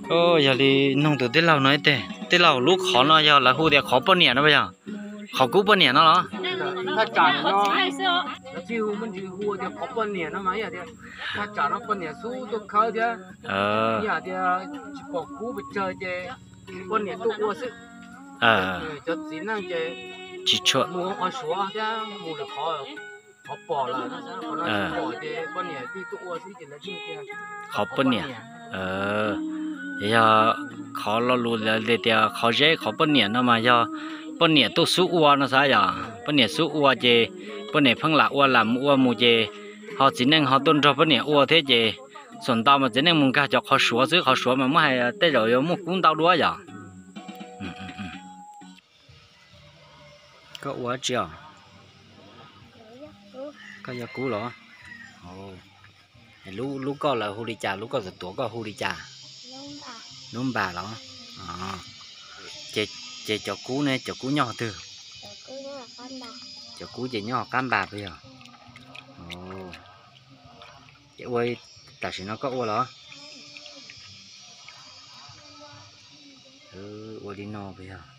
ô giờ đi nông từ tết lâu nói tết lâu lúc khó nó giờ là khu địa khó bao nhiêu nó bây giờ khó cứu bao nhiêu nó đó ถ้าจ่ายnó chiêu mình chỉ hùa thì có bao nhiêu nó mấy à thìถ้าจ่ายnó bao nhiêu số tôi khơi thì nhà thì chỉ bỏ cú bị chơi thì bao nhiêu tôi hùa sức cho chỉ năng thì chỉ cho mua ở số thì mua được khó khó bỏ là nó sẽ có nó bỏ thì bao nhiêu thì tôi hùa sức thì là như thế khó bao nhiêu giờ khó lo lụt là để khó dễ khó bao nhiêu nó mà giờ bao nhiêu tôi số ua nó sao giờ bao nhiêu số ua thì bao nhiêu phân lạc ua làm ua mù thì họ chỉ nên họ tuân cho bao nhiêu ua thế thìส่วนtao mà chỉ nên muốn cả cho họ sửa chứ họ sửa mà mới hay tới rồi muốn cũng tao đuối giờ có ua chưa có giờ cũ rồi lú có là hu đi trà lú có tuổi có hu đi trà đúng bà đó chị cho cú này cho cú nhỏ từ cho cú chị nhỏ cam bà bây giờ chị ơi tại sao nó có ô đó ô đi no bây giờ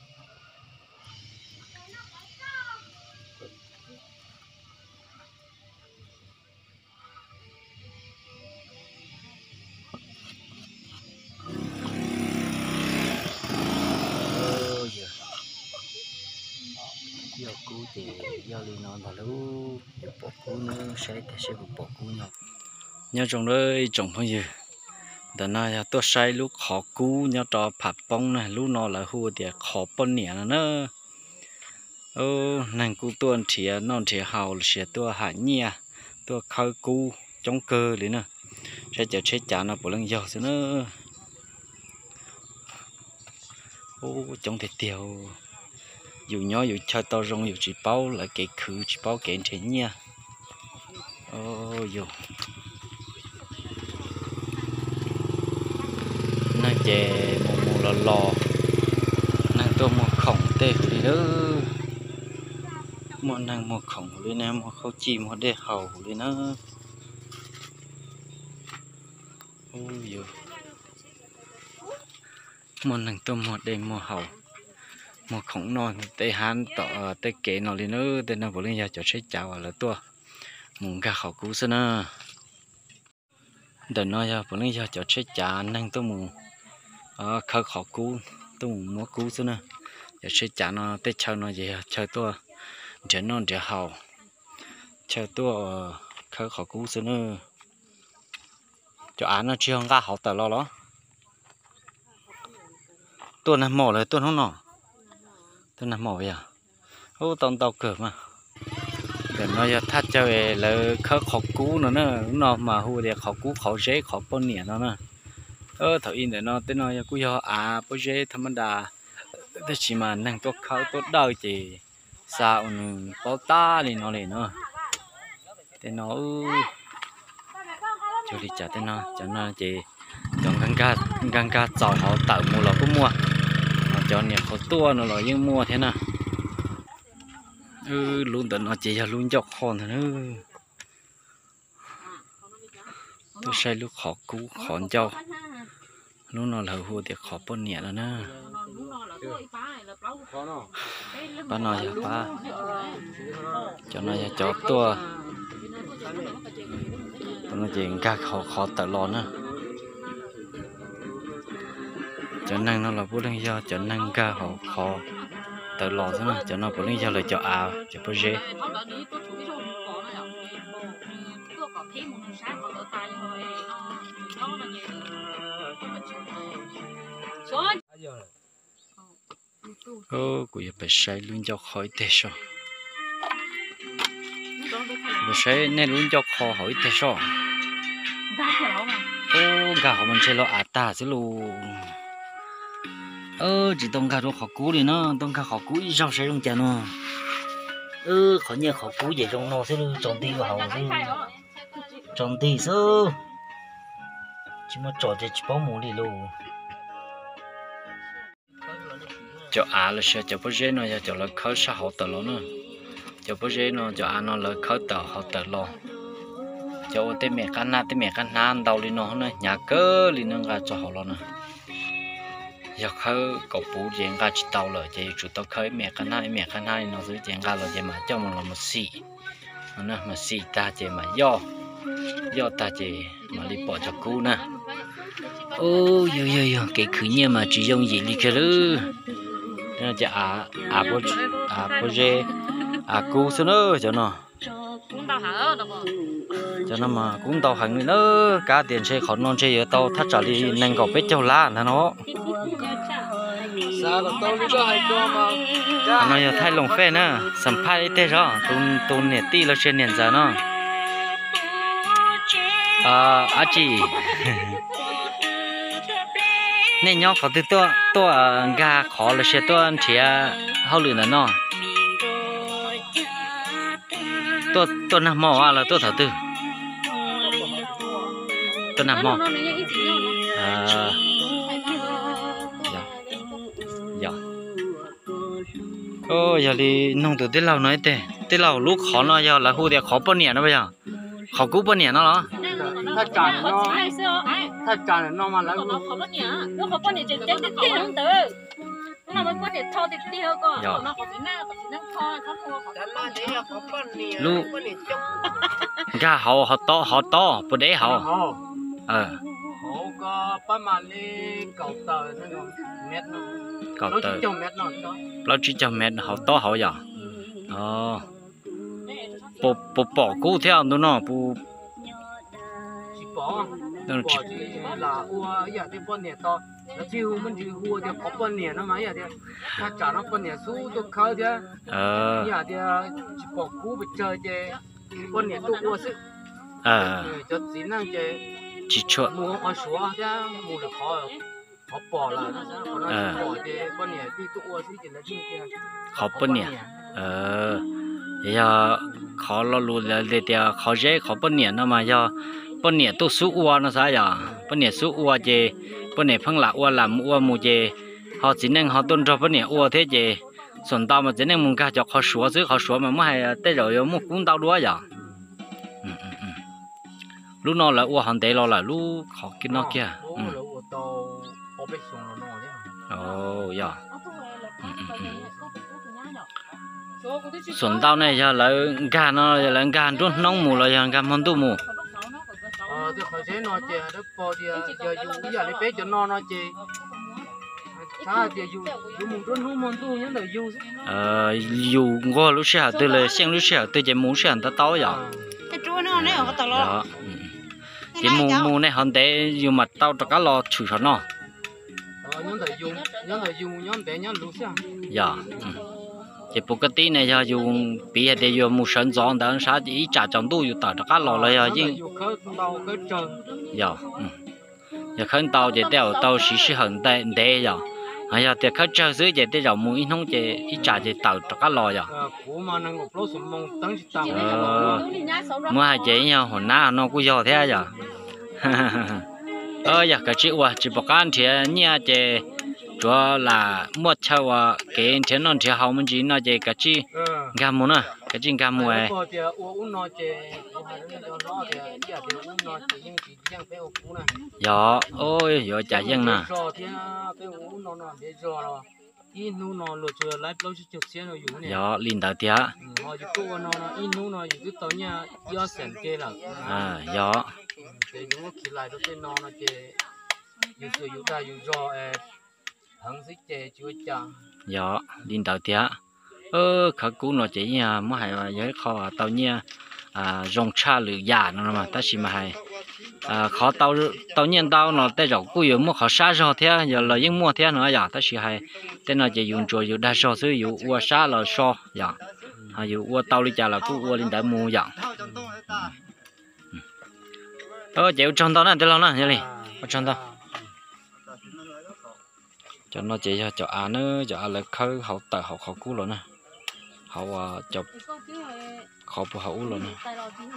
giờ cú thì giờ đi non vào lúc bỏ cú nữa sẽ bỏ cú nhau nhớ trong đấy trồng bao nhiêu đợt này tôi sai lúc khó cú nhớ cho phạt bông này lúc nó là hùa thì khó bón nhẹ nữa nàng cú tuần thì non thì hào sẽ tôi hạ nhẹ tôi khơi cú chống cơ đấy nè sẽ chờ chết chả nó bỏ lưng dầu nữa chống thịt tiêu dù nhỏ dù chơi to rong dù chỉ bao lại cái khử chỉ bao cái thế nha dù nàng chè mù lò nàng tôi một khổng tê đi đó một nàng một khổng đi nè một khâu chim một đê hầu đi nữa dù một nàng tôi một đê một hầu một khổng non tê hán tọ tê kệ nó lên nữa tê nó vừa lên giờ cho chết chào là tua muốn cả khẩu cú sơn à đợt nó giờ vừa lên giờ cho chết chả năng tôi muốn khơi khẩu cú tôi muốn mua cú sơn à giờ chết chả nó tê chơi nó gì chơi tua chơi non chơi hậu chơi tua khơi khẩu cú sơn à cho án nó chưa ra hậu tờ lo đó tua này mỏเลยtua nó nọ tôi nằm mỏi à tao tao cửa mà để nó giờ thắt cho về là khó khó cú nó mà hùa để khó cú khó dễ khó bao nhiêu nó nè thở in để nó tới nó giờ cú giờ bao dễ thầm đà thế chỉ mà năng tốt khó tốt đời chỉ sao bao ta thì nó liền nữa thế nó cho đi trả thế nó cho nó chỉ chọn găng ca giỏi họ tạo mua là cũng mua cho nhiều khó tua nó là nhưng mua thế nào luôn tận nó chỉ là luôn dọc hòn thôi tôi xây lúc khó cú khó cho lúc nó là hùa thì khó bao nhiêu rồi nè ba nói giờ ba cho nó cho tua nó chỉ ca khó tự lo nữa cho năng nó là bố đang do cho năng ca họ khó tự lo thế nào cho nó bố đang do là cho cho bố dễ của giờ phải xây luôn cho khỏi thế sao phải xây nên luôn cho khó hỏi thế sao gà họ mình chơi lo ta chứ luôn chỉ tông gà nó khó cú đi nó tông gà khó cú rau sẽ trong chả nó khó nhiều khó cú vậy trong nó sẽ trồng ti vào hậu trồng ti sơ chỉ mà trò chỉ bao mù đi luôn cho là sẽ cho bố dễ nó cho là khơi sa hậu tờ lo nữa cho bố dễ nó cho nó là khơi tờ hậu tờ lo cho tới mẹ can na đầu đi nó nữa nhà cơ đi nó gà cho hậu lo nữa giờ khơi có bố chuyện cả chỉ tàu rồi chỉ chủ tàu khơi mẹ cái này nó giữ chuyện cả rồi chỉ mà cho mình là một xì nó mà xì ta chỉ mà do ta chỉ mà đi bỏ cho cú nè ô yo cái khứ nhia mà chỉ dùng gì đi cái lư nên chỉ bố dê cú xí nữa cho nó mà cũng tàu hàng nữa cả tiền xe khó non xe tàu thắt trả đi nên có biết châu lá nó giờ thay lồng phê nữa sắm phai tê rồi tôn nè ti là trên nền giờ nó chị nên nhau có từ tôi gà khó là sẽ tôi chỉ hậu lửa nó tôi nằm mò là tôi thở từ tôi nằm mò dạ giờ đi nông từ tết lâu nói tết lâu lúc khó nó giờ là khu địa khó bao nhiêu nó bây giờ khó cứu bao nhiêu nó đó ถ้าจานnó mà lấy nó có bao nhiêu tiền không từ nó mới có thể thao tiền tiêu cơ nó có thể nào có thể năng thao lúc gà họ to bữa đấy họ họ có bao nhiêu cầu tờ nó mét nó cầu tờ nó chỉ cho mét họ to họ giờ bỏ cú theo nó bỏ thì là ua giờ thì bọn này to nó chiêu mình chỉ ua thì có bọn này nó mà giờ thìถ้า trả nó bọn này số tôi khơi thì giờ thì chỉ bỏ cú bị chơi thì bọn này tôi ua sức cho chỉ năng chỉ cho mua ở số thì mua được họ bỏ là nó sẽ còn nó bỏ thì bọn này thì tôi ua sức chỉ là riêng kia họ bọn này giờ khó lo lụt là để khó dễ khó bọn này nó mà giờ bọn nè tôi số ua nó sao vậy bọn nè số ua chứ bọn nè phăng lạc ua làm ua mù chứ họ chỉ nên họ tôn cho bọn nè ua thế chứ xuân tao mà chỉ nên muốn cả cho họ sửa chứ họ sửa mà mới hay tới rồi muốn cũng tao đuối vậy lúc nó là ua hòn tệ lo là lúc họ kia nó kia dạ xuân tao này giờ là gà nó là gà trốn nông mù là giờ gà mòn tu mù thì khỏi chế nó chè đó po thì giờ dùng giờ lấy bé cho nó chè sao thì dùng một đốn không mòn tu nhớ đời dùng qua lúc xưa từ là xem lúc xưa từ chỉ muốn xem ta tao vậy cái chuối nó này họ tao lo chỉ muốn này hơn để dùng mặt tao cho cá lò chửi nó nhớ đời dùng nhớ bé nhớ lúc xưa dạ chỉ bốc cái tí này giờ dùng bị để dùng một sân giòn đó sao chỉ trả trong tu dùng tao cho cá lò là giờ chứ dạ giờ khẩn tàu chỉ tàu xí hận để giờ giờ thì khẩn chơi dưới chỉ để dòng mũi không chỉ trả chỉ tàu cho cá lò giờ mua hai chỉ nhau hồi nào nó cũng giò thế giờ giờ cái chữ chỉ bốc ăn thì nhia chỉ cho là mua châu cái tiền nó chỉ hậu mình chỉ nói chỉ cái chi gam mua nè cái chi gam mua dạ ôi giờ trả dân nè dạ linh đạo tía dạ dạ linh đạo tía khá cũ nó chỉ nhà mới hay là giới kho tàu nha rong cha lửa già nó mà ta chỉ mà hay khó tàu nhiên tàu nó tới rồi cũ mua khó xa rồi thế giờ là những mua thế nữa giờ ta chỉ hay tên nó chỉ dùng rồi dùng đa số sử dụng ua xa là so giờ dùng ua tàu đi chả là cũ ua linh đạo mua giờ chịu trong tàu này tới lâu nè như này trong tàu cho nó chỉ cho nữa cho là khơi hậu tự hậu khó cứu rồi nè hậu chụp khó phụ hậu rồi nè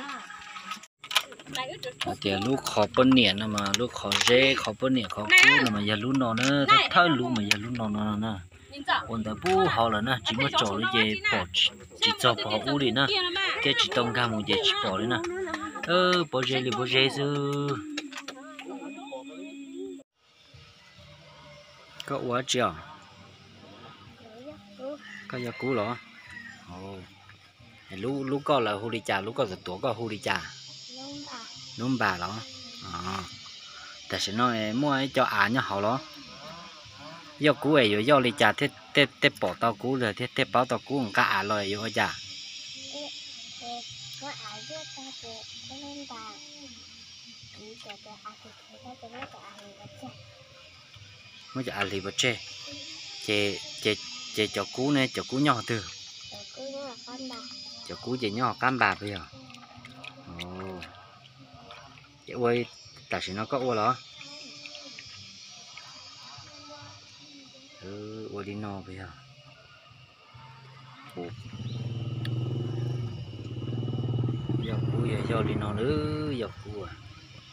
thì lúc khó bận niệm mà lúc khó dễ khó bận niệm khó cứu mà giờ lúc nó nữa thơ lúc mà giờ lúc nó nè còn tại bố họ là nè chỉ mới trò đi về bỏ chỉ cho bỏ u đi nè cái chỉ tông cam một về chỉ bỏ đi nè bỏ dễ chứ có quá chưa có giờ cũ rồi ồ lú có là hu đi trà lú có tuổi có hu đi trà đúng bà đó tại sao nó mua cho cho họ đó do cũ ấy rồi do đi trà thế thế bỏ tao cũ rồi thế bảo tao cũ còn cả rồi rồi trà mới chả lì bớt chè cho cú này cho cú nhỏ từ cho cú chè nhỏ cam bạc bây giờ ồ chè quay tại sao nó có ô đó ô đi no bây giờ giờ cú giờ đi no nữa giờ cú à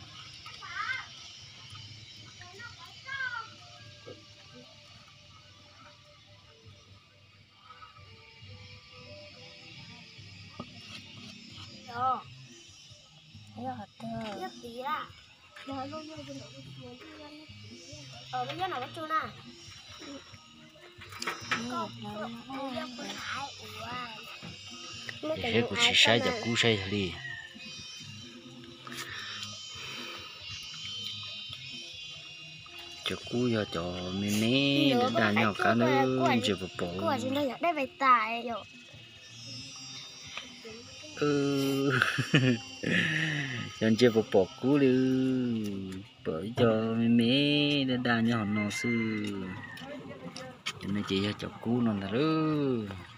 bây giờ nó có chú nè hết của chị sai giờ cú sai đi cho cú giờ cho mẹ đàn nhau cả nữa chưa bỏ của chúng tôi đây phải tải rồi chẳng chưa bỏ cú đi bởi cho mẹ đàn nhau nó sư cho nên chị cho cú nó là đó